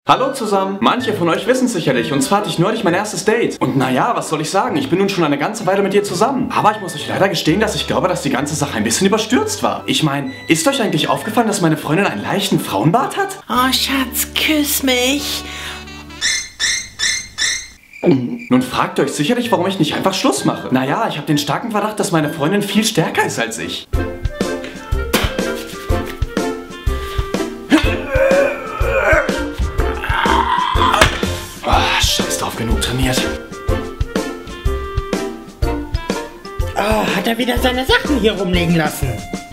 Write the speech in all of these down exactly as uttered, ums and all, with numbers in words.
Hallo zusammen! Manche von euch wissen es sicherlich, und zwar hatte ich neulich mein erstes Date. Und naja, was soll ich sagen, ich bin nun schon eine ganze Weile mit ihr zusammen. Aber ich muss euch leider gestehen, dass ich glaube, dass die ganze Sache ein bisschen überstürzt war. Ich meine, ist euch eigentlich aufgefallen, dass meine Freundin einen leichten Frauenbart hat? Oh Schatz, küss mich! Nun fragt ihr euch sicherlich, warum ich nicht einfach Schluss mache. Naja, ich habe den starken Verdacht, dass meine Freundin viel stärker ist als ich. Oh, scheiß drauf, genug trainiert. Oh, hat er wieder seine Sachen hier rumliegen lassen?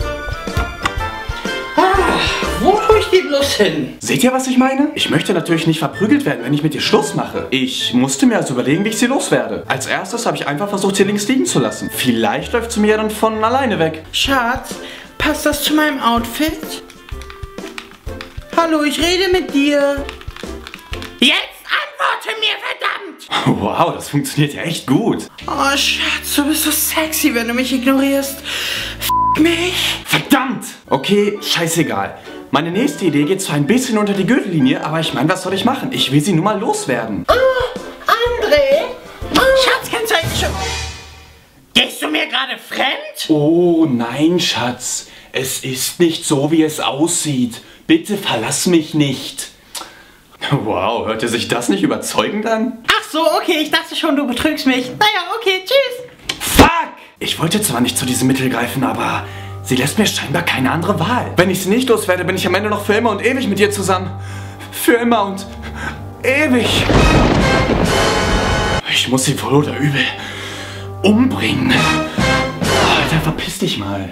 Ah, wo tue ich die bloß hin? Seht ihr, was ich meine? Ich möchte natürlich nicht verprügelt werden, wenn ich mit ihr Schluss mache. Ich musste mir also überlegen, wie ich sie loswerde. Als erstes habe ich einfach versucht, sie links liegen zu lassen. Vielleicht läuft sie mir dann von alleine weg. Schatz, passt das zu meinem Outfit? Hallo, ich rede mit dir. Jetzt antworte mir, verdammt! Wow, das funktioniert ja echt gut. Oh, Schatz, du bist so sexy, wenn du mich ignorierst. F*** mich. Verdammt! Okay, scheißegal. Meine nächste Idee geht zwar ein bisschen unter die Gürtellinie, aber ich meine, was soll ich machen? Ich will sie nur mal loswerden. Oh, André! Oh. Schatz, kannst du eigentlich schon... Gehst du mir gerade fremd? Oh nein, Schatz. Es ist nicht so, wie es aussieht. Bitte verlass mich nicht. Wow, hört ihr sich das nicht überzeugend an? Ach so, okay, ich dachte schon, du betrügst mich. Naja, okay, tschüss. Fuck! Ich wollte zwar nicht zu diesem Mittel greifen, aber sie lässt mir scheinbar keine andere Wahl. Wenn ich sie nicht loswerde, bin ich am Ende noch für immer und ewig mit ihr zusammen. Für immer und ewig. Ich muss sie wohl oder übel umbringen. Alter, verpiss dich mal.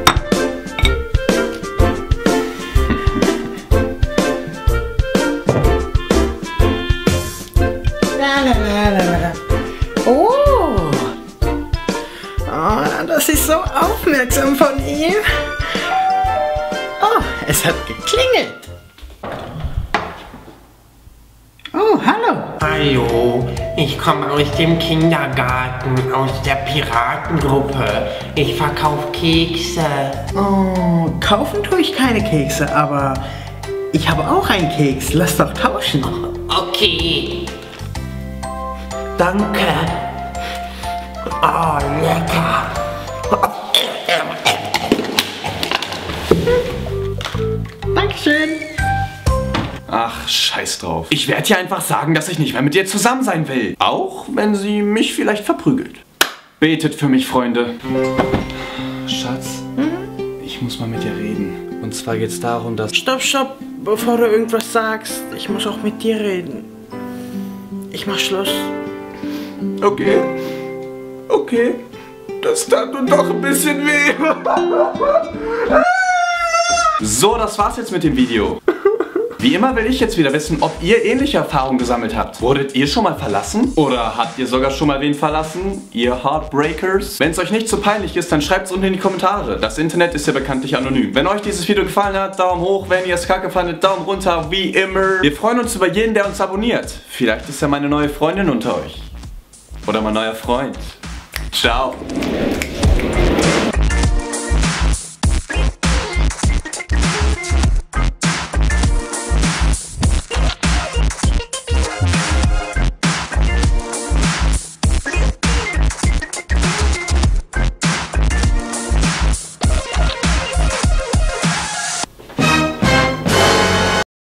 Oh. Oh, das ist so aufmerksam von ihm. Oh, es hat geklingelt. Oh, hallo. Hallo, ich komme aus dem Kindergarten, aus der Piratengruppe. Ich verkaufe Kekse. Oh, kaufen tue ich keine Kekse, aber ich habe auch einen Keks. Lass doch tauschen. Okay. Danke. Oh, lecker. Dankeschön. Ach, scheiß drauf. Ich werde ihr einfach sagen, dass ich nicht mehr mit ihr zusammen sein will. Auch wenn sie mich vielleicht verprügelt. Betet für mich, Freunde. Schatz, ich muss mal mit dir reden. Und zwar geht's darum, dass... Stopp, stopp, bevor du irgendwas sagst. Ich muss auch mit dir reden. Ich mach Schluss. Okay. Okay. Das tat nun doch ein bisschen weh. So, das war's jetzt mit dem Video. Wie immer will ich jetzt wieder wissen, ob ihr ähnliche Erfahrungen gesammelt habt. Wurdet ihr schon mal verlassen? Oder habt ihr sogar schon mal wen verlassen? Ihr Heartbreakers? Wenn es euch nicht so peinlich ist, dann schreibt es unten in die Kommentare. Das Internet ist ja bekanntlich anonym. Wenn euch dieses Video gefallen hat, Daumen hoch. Wenn ihr es kacke fandet, Daumen runter, wie immer. Wir freuen uns über jeden, der uns abonniert. Vielleicht ist ja meine neue Freundin unter euch. Oder mein neuer Freund. Ciao.